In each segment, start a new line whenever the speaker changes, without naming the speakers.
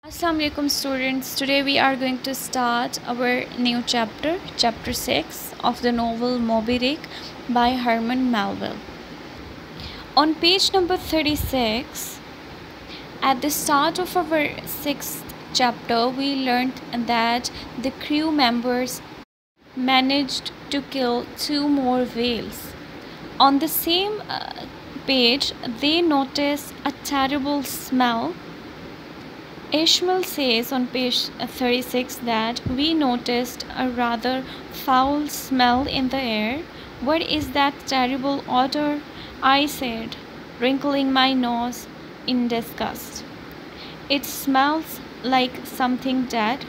Assalamu alaikum students. Today we are going to start our new chapter, chapter 6 of the novel Moby Dick by Herman Melville. On page number 36, at the start of our 6th chapter, we learned that the crew members managed to kill 2 more whales. On the same page, they noticed a terrible smell. Ishmael says on page 36 that we noticed a rather foul smell in the air. What is that terrible odor? I said, wrinkling my nose in disgust. It smells like something dead,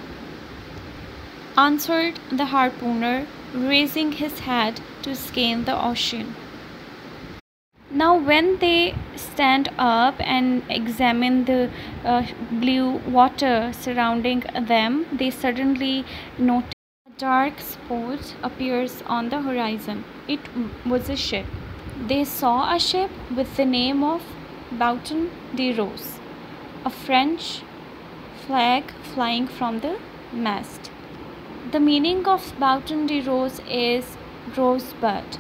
answered the harpooner, raising his head to scan the ocean. Now when they stand up and examine the blue water surrounding them, they suddenly notice a dark spot appears on the horizon. It was a ship. They saw a ship with the name of Bouton de Rose, a French flag flying from the mast. The meaning of Bouton de Rose is rosebud.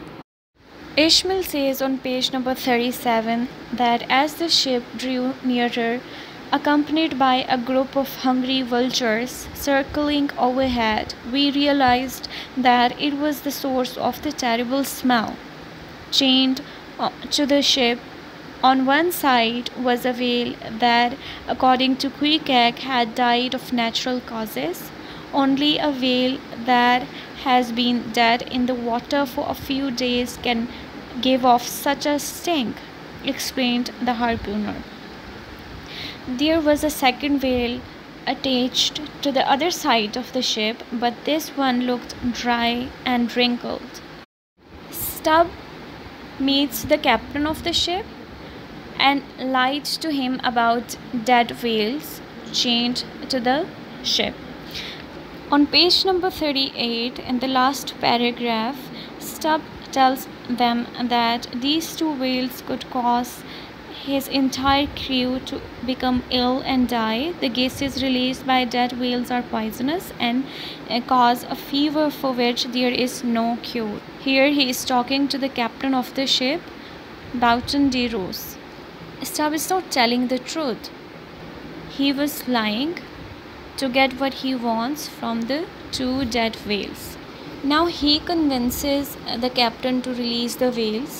Ishmael says on page number 37 that as the ship drew nearer, accompanied by a group of hungry vultures circling overhead, we realized that it was the source of the terrible smell. Chained to the ship on one side was a whale that, according to Queequeg, had died of natural causes. Only a whale that has been dead in the water for a few days can give off such a stink, explained the harpooner. There was a second whale attached to the other side of the ship, but this one looked dry and wrinkled. Stubb meets the captain of the ship and lied to him about dead whales chained to the ship. On page number 38, in the last paragraph, Stubb tells them that these 2 whales could cause his entire crew to become ill and die. The gases released by dead whales are poisonous and cause a fever for which there is no cure. Here he is talking to the captain of the ship, Bouton de Rose. Stubb is not telling the truth. He was lying to get what he wants from the 2 dead whales. Now he convinces the captain to release the whales,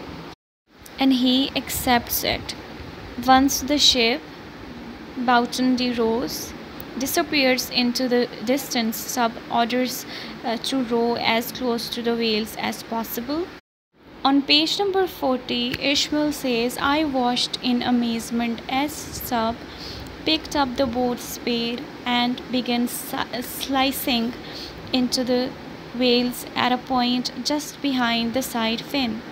and he accepts it. Once the ship, Bouton de Rose, disappears into the distance, Stubb orders to row as close to the whales as possible. On page number 40, Ishmael says, I watched in amazement as Stubb picked up the boat's spade and began slicing into the whales at a point just behind the side fin.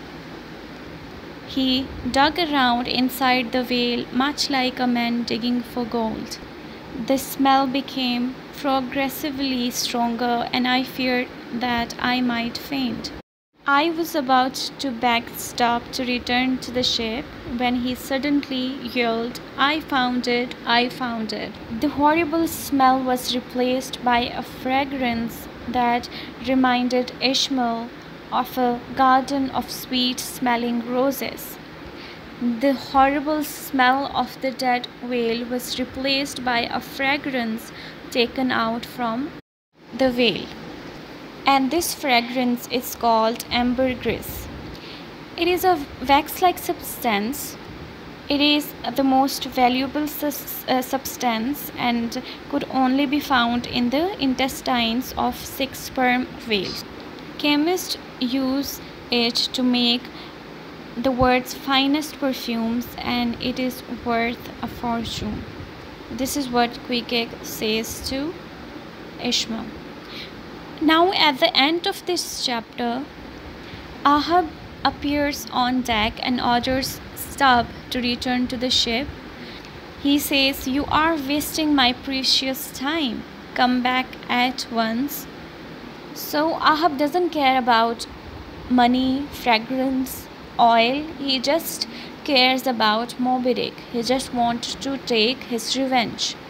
He dug around inside the whale much like a man digging for gold. The smell became progressively stronger, and I feared that I might faint. I was about to beg Stubb to return to the ship when he suddenly yelled, I found it, I found it. The horrible smell was replaced by a fragrance that reminded Ishmael of a garden of sweet-smelling roses. The horrible smell of the dead whale was replaced by a fragrance taken out from the whale, and this fragrance is called ambergris. It is a wax-like substance. It is the most valuable substance and could only be found in the intestines of 6 sperm whales. Chemists use it to make the world's finest perfumes, and it is worth a fortune. This is what Queequeg says to Ishmael. Now at the end of this chapter, Ahab appears on deck and orders Stubb to return to the ship. He says, you are wasting my precious time. Come back at once. So Ahab doesn't care about money, fragrance, oil. He just cares about Moby Dick. He just wants to take his revenge.